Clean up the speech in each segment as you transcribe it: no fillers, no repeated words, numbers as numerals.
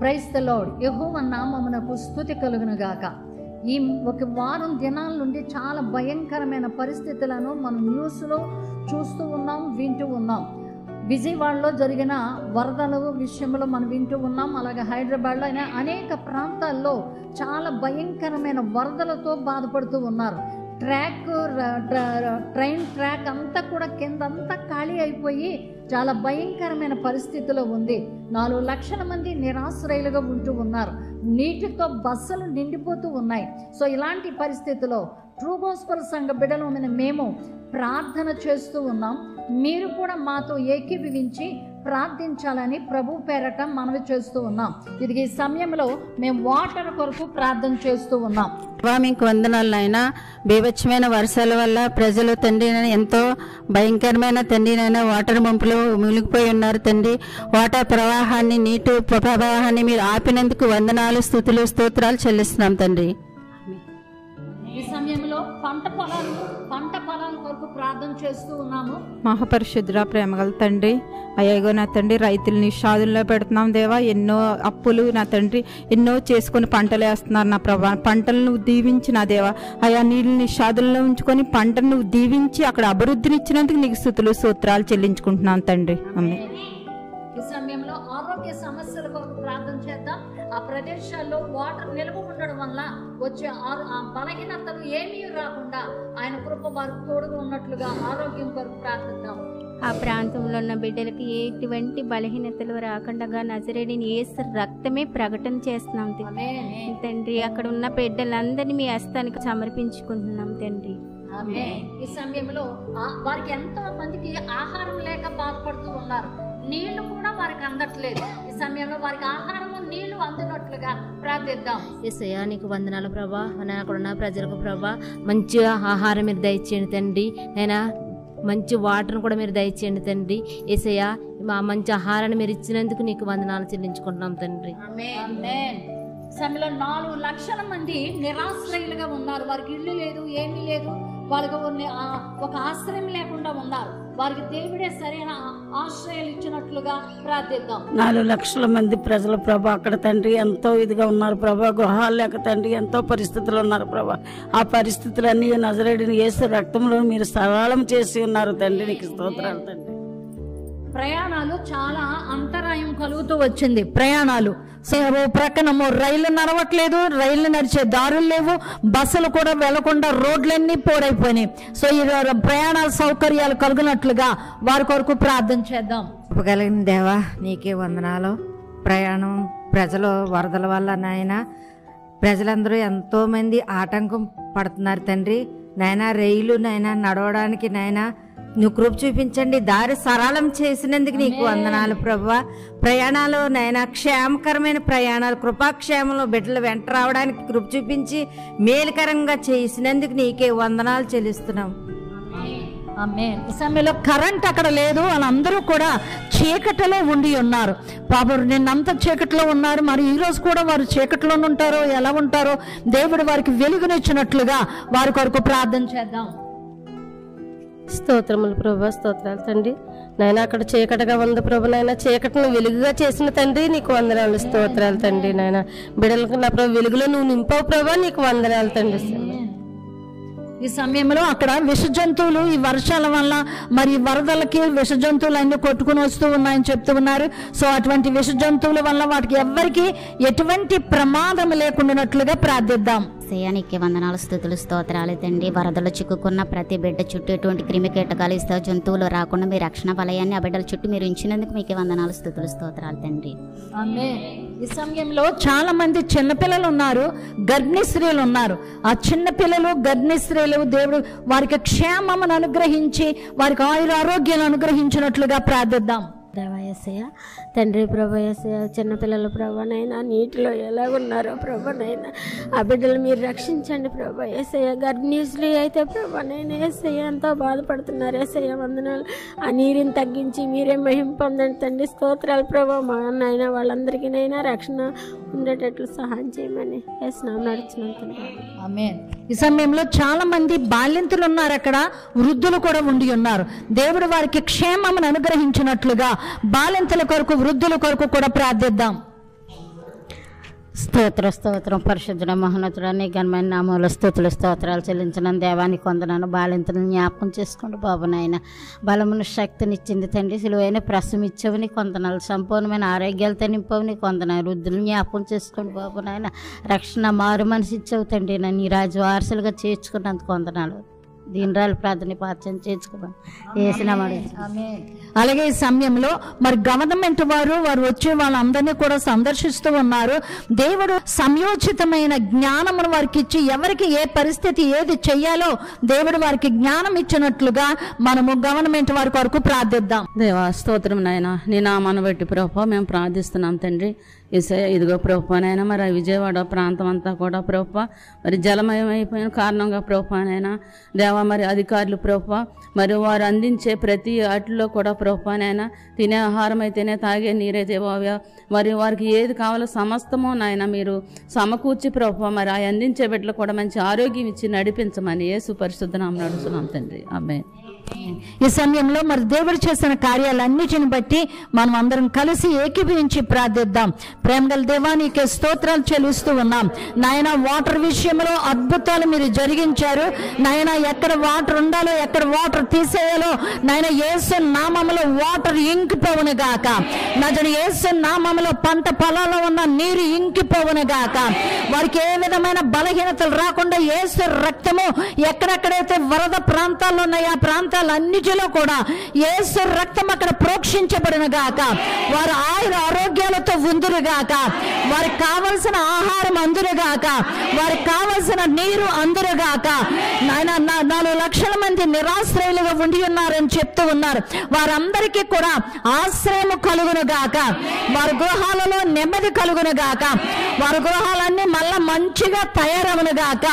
Praise the lord. యెహోవా నామమునకు స్తుతి కలుగును గాక. ఈ ఒక వారం దినాల నుండి చాలా భయంకరమైన పరిస్థితులను మనం న్యూస్లో చూస్తూ ఉన్నాం, వింటూ ఉన్నాం. విజయవాడలో జరిగిన వరదల విషయంలో మనం వింటూ ఉన్నాం. అలాగే హైదరాబాద్లో అయినా అనేక ప్రాంతాల్లో చాలా భయంకరమైన వరదలతో బాధపడుతూ ఉన్నారు. ట్రైన్ ట్రాక్ అంతా కూడా కింద అంతా ఖాళీ అయిపోయి చాలా భయంకరమైన పరిస్థితిలో ఉంది. 4 లక్షల మంది నిరాశ్రయులుగా ఉంటూ ఉన్నారు. నీటితో బస్సులు నిండిపోతూ ఉన్నాయి. సో ఇలాంటి పరిస్థితిలో ట్రూ గాస్పెల్ సంఘ బిడ్డలమైన మేము ప్రార్థన చేస్తూ ఉన్నాం. మీరు కూడా మాతో ఏకీభవించి ప్రార్థించాలని ప్రభు పేరట మనవి చేస్తూ ఉన్నాం. ఇది ఈ సమయంలో మేము వాటర్ కొరకు ప్రార్థన చేస్తూ ఉన్నాం. మీకు వందనాలు నాయనా. బీభత్సమైన వర్షాల వల్ల ప్రజలు తండ్రి ఎంతో భయంకరమైన తండ్రి నాయన వాటర్ పంపులో మునిగిపోయి ఉన్నారు తండ్రి. వాటర్ ప్రవాహాన్ని, నీటి ప్రవాహాన్ని మీరు ఆపినందుకు వందనాలు, స్తుతులు, స్తోత్రాలు చెల్లిస్తున్నాం తండ్రి. ఈ సమయంలో పంట పొలాల కొరకు ప్రార్థన చేస్తూ ఉన్నాము. మహాపరిశుద్ధుడా, ప్రేమగల తండ్రి, అయ్యగో నా తండ్రి, రైతులని షాదుల్లో పెడుతున్నాం దేవా. ఎన్నో అప్పులు నా తండ్రి ఎన్నో చేసుకొని పంటలు వేస్తున్నారు నా ప్రభా. పంటలను నువ్వు దీవించి నా దేవా, ఆయా నీళ్ళని షాదుల్లో ఉంచుకొని పంటను నువ్వు దీవించి అక్కడ అభివృద్ధినిచ్చినందుకు నీకు స్తుతులు, స్తోత్రాలు చెల్లించుకుంటున్నాను తండ్రి. ఆమేన్. ఈ సమయంలో ఆరోగ్య సమస్యల కొరకు ప్రార్థన చేద్దాం. ఆ ప్రదేశాల్లో వాటర్ నిల్వ ఉండడం వల్ల వచ్చే ఆ బలహీనతలు ఏమీ రాకుండా ఆయన కృప వారికి తోడుగా ఉన్నట్లుగా ఆరోగ్యం కొరకు ప్రార్థిద్దాం. ఆ ప్రాంతంలో ఉన్న బిడ్డలకి ఎటువంటి బలహీనతలు రాకుండా నజరేయుడైన యేసు రక్తమే ప్రకటన చేస్తున్నాం తండ్రి. అక్కడ ఉన్న బిడ్డలందరినీ మీ హస్తానికి సమర్పించుకుంటున్నాం తండ్రి. ఈ సమయంలో వారికి ఎంతో మందికి ఆహారం లేక బాధపడుతూ ఉన్నారు. నీళ్లు కూడా వారికి అందట్లేదు. ఈ సమయంలో వారికి ఆహారము, నీళ్లు అందినట్లుగా ప్రార్థిద్దాం. యేసయ్యా నీకు వందనాలు ప్రభా. అక్కడ ఉన్న ప్రజలకు ప్రభా మంచి ఆహారం మీరు దయచేయండి తండ్రి. నైనా మంచి వాటర్ను కూడా మీరు దయచేయండి తండ్రి. యేసయ్యా మా మంచి ఆహారాన్ని మీరు ఇచ్చినందుకు నీకు వందనాలు చెల్లించుకుంటున్నాం తండ్రి. సమయంలో 4 లక్షల మంది నిరాశ్రయులుగా ఉన్నారు. వారికి ఇల్లు లేదు, ఏమీ లేదు. వాళ్ళకి ఒక ఆశ్రయం లేకుండా ఉన్నారు. వారికి దేవుడే సరైన ఆశ్రయాలు ఇచ్చినట్లుగా ప్రార్థిద్దాం. 4 లక్షల మంది ప్రజల ప్రభా అక్కడ తండ్రి ఎంతో ఇదిగా ఉన్నారు ప్రభా. గృహాలు లేక తండ్రి ఎంతో పరిస్థితులు ఉన్నారు ప్రభా. ఆ పరిస్థితులన్నీ నజరేయుడైన యేసు రక్తంలో మీరు సరళం చేసి ఉన్నారు తండ్రి. నీకు స్తోత్రాలు తండ్రి. ప్రయాణాలు చాలా అంతరాయం కలుగుతూ వచ్చింది. ప్రయాణాలు ప్రక్కనము రైళ్లు నడవట్లేదు, రైళ్లు నడిచే దారులు లేవు, బస్సులు కూడా వెళ్లకుండా రోడ్లన్నీ పోడైపోయినాయి. సో ఈ ప్రయాణాల సౌకర్యాలు కలుగునట్లుగా వారి కొరకు ప్రార్థన చేద్దాం. చెప్పగలిగిన దేవా నీకే వందనాలు. ప్రయాణం ప్రజలు వరదల వల్ల నాయన ప్రజలందరూ ఎంతో మంది ఆటంకం పడుతున్నారు తండ్రి. నాయన రైలు నాయన నడవడానికి నాయన నువ్వు కృప చూపించండి. దారి సరళం చేసినందుకు నీకు వందనాలు ప్రభువా. ప్రయాణాలు నాయన క్షేమకరమైన ప్రయాణాలు, కృపాక్షేమంలో బిడ్డలు వెంట రావడానికి కృప చూపించి మేలుకరంగా చేసినందుకు నీకే వందనాలు చెల్లిస్తున్నాం. ఈ సమయంలో కరెంట్ అక్కడ లేదు, వాళ్ళందరూ కూడా చీకటిలో ఉండి ఉన్నారు. పాపం నిన్నంతా చీకటిలో ఉన్నారు. మరి ఈ రోజు కూడా వారు చీకటిలో ఉంటారో ఎలా ఉంటారో దేవుడు వారికి వెలుగునిచ్చినట్లుగా వారి కొరకు ప్రార్థన చేద్దాం. స్తోత్రములు ప్రభా, స్తోత్రాలు తండ్రి. నాయన అక్కడ చీకటిగా ఉంది ప్రభు. నాయన చీకటిని వెలుగుగా చేసిన తండ్రి నీకు వందనాలు, స్తోత్రాలు తండ్రి. నాయన బిడ్డలకు నా ప్రభు వెలుగులో నువ్వు నింపావు ప్రభా, నీకు వందనాలు తండ్రి. ఈ సమయంలో అక్కడ విష జంతువులు ఈ వర్షాల వల్ల మరి వరదలకి విష జంతువులు అన్ని కొట్టుకుని వస్తూ ఉన్నాయని చెప్తూ ఉన్నారు. సో అటువంటి విష జంతువుల వల్ల వాటికి ఎవ్వరికి ఎటువంటి ప్రమాదం లేకుండానట్లుగా ప్రార్థిద్దాం. నీకే వందనాలు, స్తుతులు, స్తోత్రాలు తండ్రి. వరదలు చిక్కుకున్న ప్రతి బిడ్డ చుట్టూ ఎటువంటి క్రిమి కీటకాలు ఇస్తావు జంతువులు రాకుండా మీ రక్షణ వలయాన్ని ఆ బిడ్డల చుట్టూ మీరు ఉంచినందుకు మీకే వందనాలు, స్తుతులు, స్తోత్రాలు తండ్రి. ఈ సమయంలో చాలా మంది చిన్నపిల్లలు ఉన్నారు, గర్భిణీ స్త్రీలు ఉన్నారు. ఆ చిన్నపిల్లలు గర్భిణీ స్త్రీలు దేవుడు వారికి క్షేమమును అనుగ్రహించి వారికి ఆరోగ్యాలు అనుగ్రహించినట్లుగా ప్రార్థిద్దాం. దేవా యేసయ్య తండ్రి, ప్రభా యేసయ్య చిన్నపిల్లలు ప్రభానైనా నీటిలో ఎలాగున్నారో ప్రభానైనా ఆ బిడ్డలు మీరు రక్షించండి ప్రభా యేసయ్య. గర్భిణీ స్త్రీ అయితే ప్రభానైనా యేసయ్య ఎంతో బాధపడుతున్నారు యేసయ్య. వందనాలు. ఆ నీరుని తగ్గించి మీరే మహిమ పొందండి తండ్రి. స్తోత్రాలు ప్రభా. మా నాయన వాళ్ళందరికీనైనా రక్షణ ఉండేటట్లు సహాయం చేయమని యేసునామమున నడుచుకుంటున్నాను. ఆమేన్. ఈ సమయంలో చాలా మంది బాలింతలు ఉన్నారు, అక్కడ వృద్ధులు కూడా ఉండి ఉన్నారు. దేవుడు వారికి క్షేమమును అనుగ్రహించినట్లుగా బాలింతల కొరకు వృద్ధుల కొరకు కూడా ప్రార్థిద్దాం. స్తోత్రం పరిశుద్ధుడ మహోన్నతుడ నీ ఘనమైన నామములో స్తుతులు స్తోత్రాలు చెల్లించిన దేవానికి వందనాలు. బాలింతను జ్ఞాపకం చేసుకోండి బాబు నాయన. బలమును శక్తినిచ్చింది తండ్రి. సిలువైన ప్రసవం ఇచ్చావు నీకు వందనాలు. సంపూర్ణమైన ఆరోగ్యాలతో నింపవు నీకు వందనాలు. వృద్ధులను జ్ఞాపకం చేసుకోండి బాబు నాయన. రక్షణ మారు మనసు ఇచ్చావు తండ్రి. నన్ను ఈ రాజు వారసులుగా చేర్చుకున్నందుకు వందనాలు. దీనరాలు ప్రార్థన పార్చన చేర్చుకున్నాం వేసినామని. అలాగే ఈ సమయంలో మరి గవర్నమెంట్ వారు వచ్చి వాళ్ళందరినీ కూడా సందర్శిస్తూ ఉన్నారు. దేవుడు సంయోచితమైన జ్ఞానమును వారికి ఇచ్చి ఎవరికి ఏ పరిస్థితి ఏది చెయ్యాలో దేవుడు వారికి జ్ఞానం ఇచ్చినట్లుగా మనము గవర్నమెంట్ వారి కొరకు ప్రార్థిద్దాం. దేవా స్తోత్రం నాయన, నీ నామాన్ని బట్టి ప్రభా మేము ప్రార్థిస్తున్నాం తండ్రి. ఇదిగో ప్రభునైనా మరి విజయవాడ ప్రాంతం అంతా కూడా ప్రభా మరి జలమయమైపోయిన కారణంగా ప్రభునైనా దేవా మరి అధికారులు ప్రభా మరి వారు అందించే ప్రతి వాటిలో కూడా ప్రభునైనా తినే ఆహారం అయితేనే తాగే నీరైతే మరి వారికి ఏది కావాలో సమస్తమో నాయన మీరు సమకూర్చి ప్రభా మరి ఆ అందించే బిడ్డలు కూడా మంచి ఆరోగ్యం ఇచ్చి నడిపించమని యేసు పరిశుద్ధ నామమున అడుగుతున్నాం తండ్రి. ఆమేన్. ఈ సమయంలో మరి దేవుడు చేసిన కార్యాలన్నిటిని బట్టి మనం అందరం కలిసి ఏకీభవించి ప్రార్థిద్దాం. ప్రేమగల దేవా నీకే స్తోత్రాలు చెల్లిస్తూ ఉన్నాం నాయన. వాటర్ విషయంలో అద్భుతాలు మీరు జరిగించారు నాయన. ఎక్కడ వాటర్ ఉండాలో ఎక్కడ వాటర్ తీసేయాలో నాయన యేసు నామములో వాటర్ ఇంకిపోవును గాక. నజరు యేసు నామములో పంట పొలాల్లో ఉన్న నీరు ఇంకిపోవును గాక. వారికి ఏ విధమైన బలహీనతలు రాకుండా యేసు రక్తము ఎక్కడెక్కడైతే వరద ప్రాంతాల్లో ఉన్నాయో ఆ ప్రాంతాలన్నిటిలో కూడా యేసు రక్తం అక్కడ ప్రోక్షించబడిన గాక. వారు ఆరోగ్యాలతో ఉందురుగాక. వారికి కావలసిన ఆహారం అందురుగాక. వారికి కావలసిన నీరు అందురుగాక. నాయన 4 లక్షల మంది నిరాశ్రయులుగా ఉండి ఉన్నారని చెప్తూ ఉన్నారు. వారందరికీ కూడా ఆశ్రయం కలుగును గాక. వారి గృహాలలో నెమ్మది కలుగును గాక. వారి గృహాలన్నీ మళ్ళా మంచిగా తయారవును గాక.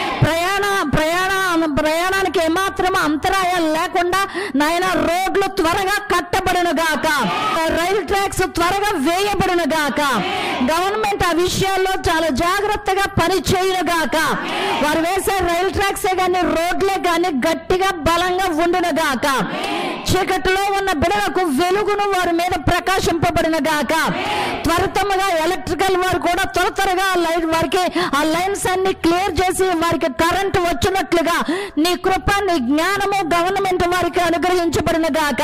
ప్రయాణానికి ఏమాత్రం అంతరాయాలు లేకుండా నాయన రోడ్లు త్వరగా కట్టబడును గాక. రైలు ట్రాక్స్ త్వరగా వేయబడును గాక. గవర్నమెంట్ ఆ విషయాల్లో చాలా జాగ్రత్తగా పని చేయును గాక. వారు వేసే రైలు ట్రాక్సే కానీ రోడ్లే కానీ గట్టిగా బలంగా ఉండును గాక. చీకటిలో ఉన్న బిడలకు వెలుగును వారి మీద ప్రకాశింపబడిన గాక. త్వరితముగా ఎలక్ట్రికల్ వారు కూడా త్వరగా వారికి ఆ లైన్స్ అన్ని క్లియర్ చేసి వారికి కరెంటు వచ్చినట్లుగా నీ కృప నీ జ్ఞానము గవర్నమెంట్ వారికి అనుగ్రహించబడిన గాక.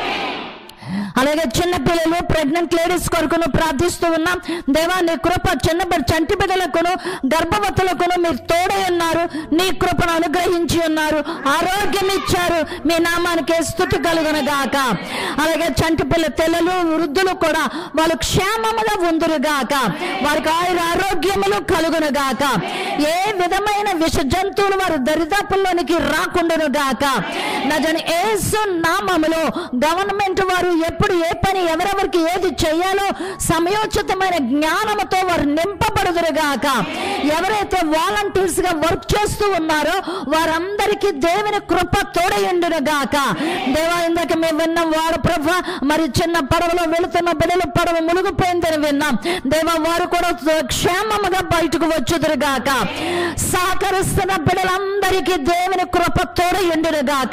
అలాగే చిన్నపిల్లలు ప్రెగ్నెంట్ లేడీస్ కొరకును ప్రార్థిస్తూ ఉన్నాం దేవా. నీ కృప చంటి బిడ్డలకును గర్భవతులకును మీరు తోడై ఉన్నారు. నీ కృపను అనుగ్రహించి ఉన్నారు. ఆరోగ్యం ఇచ్చారు. మీ నామానికి స్తుతి కలుగును గాక. అలాగే చంటి పిల్లలు వృద్ధులు కూడా వాళ్ళు క్షేమముగా ఉందురు గాక. వారికి ఆరోగ్యములు కలుగును గాక. ఏ విధమైన విష జంతువులు వారి దరిదాపుల్లోనికి రాకుండాను గాక. నజను యేసు నామములో గవర్నమెంట్ వారు ఎప్పుడు ఏ పని ఎవరెవరికి ఏది చేయాలో సమయోచితమైన జ్ఞానముతో వారు నింపబడుదురుగాక. ఎవరైతే వాలంటీర్స్ గా వర్క్ చేస్తూ ఉన్నారో వారందరికీ దేవుని కృప తోడయుండునుగాక. దేవా ఇందాక మేము విన్నాం వారు ప్రభ మరి చిన్న పడవలో వెళుతున్న బిడ్డలు పడవ మునిగిపోయిందని విన్నాం దేవా. వారు కూడా క్షేమముగా బయటకు వచ్చుదురుగాక. సహకరిస్తున్న బిడ్డలందరికీ దేవుని కృప తోడయుండునుగాక.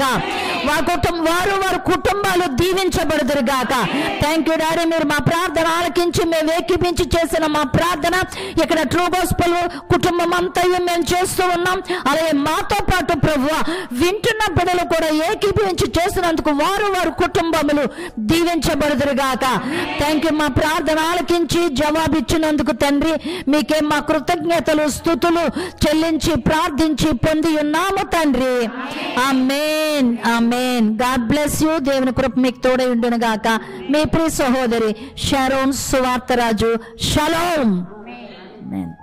వారి కుటుంబాలు దీవించబడుదురుగాక. Thank you daddy. మీరు మా ప్రార్థన ఆలకించి మేము ఏకీపించి చేసిన మా ప్రార్థన ఇక్కడ ట్రూ గాస్పెల్ కుటుంబం అంతా మేము చేస్తూ ఉన్నాం. అలాగే మాతో పాటు ప్రభువా వింటున్న బిడ్డలు కూడా ఏకీపించి చేసినందుకు వారి కుటుంబములు దీవించబడుదురుగాక. Thank you. మా ప్రార్థన ఆలకించి జవాబిచ్చినందుకు తండ్రి మీకే మా కృతజ్ఞతలు స్తుతులు చెల్లించి ప్రార్థించి పొంది ఉన్నాము తండ్రి. Amen amen. God bless you. దేవుని కృప మీకు తోడై ఉండును గాక. మీ ప్రియ సహోదరి షారోన్ సువార్తరాజు. షలోమ్. ఆమేన్.